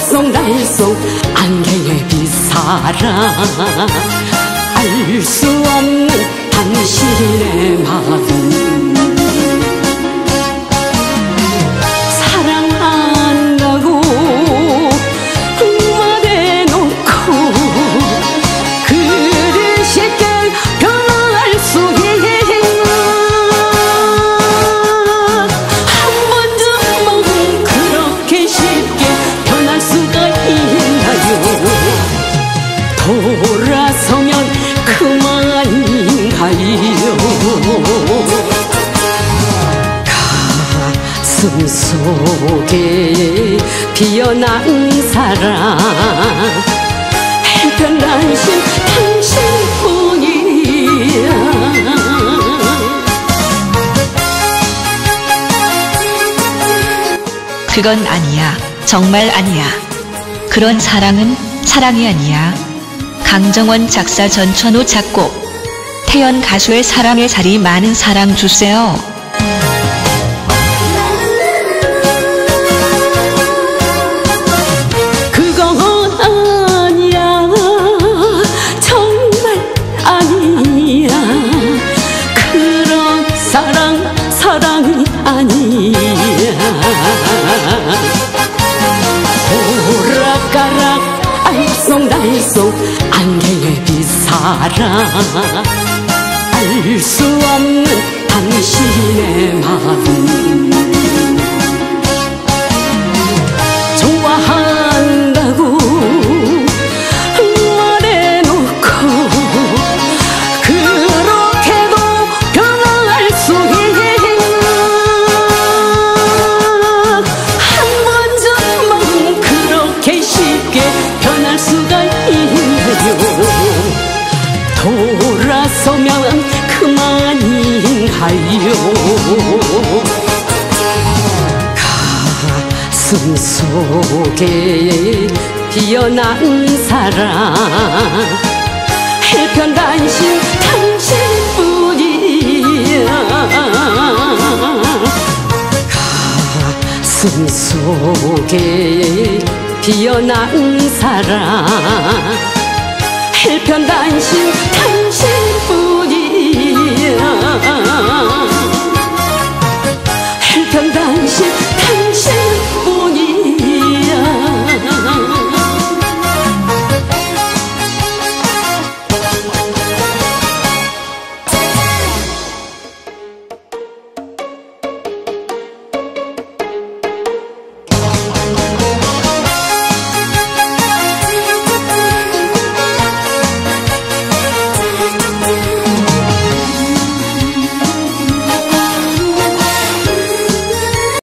알쏭달쏭 안개의 빛사랑 알 수 없는 당신의 마음 사랑한다고 말해놓고 그리 쉽게 변할 수 있나 한 번쯤은 그렇게 쉽게 변할 수가 있나요 돌아서면 그만인가요 가슴 속에 피어난 사랑 해변단신 당신뿐이야 그건 아니야. 정말 아니야. 그런 사랑은 사랑이 아니야. 강정원 작사 전천후 작곡 태연 가수의 사랑의 살이 많은 사랑 주세요. 그건 아니야 정말 아니야 그런 사랑이 아니야 오락가락 알쏭달쏭 안개의 빛사랑 알 수 없는 당신의 마음 좋아한다고 말해놓고 그렇게도 변할 수 있나 한 번쯤은 그렇게 쉽게 변할 수가 있나요 돌아서면 그만인가요 가슴 속에 피어난 사랑 해변단신 당신뿐이야 가슴 속에 피어난 사랑 해변단신 당신뿐이야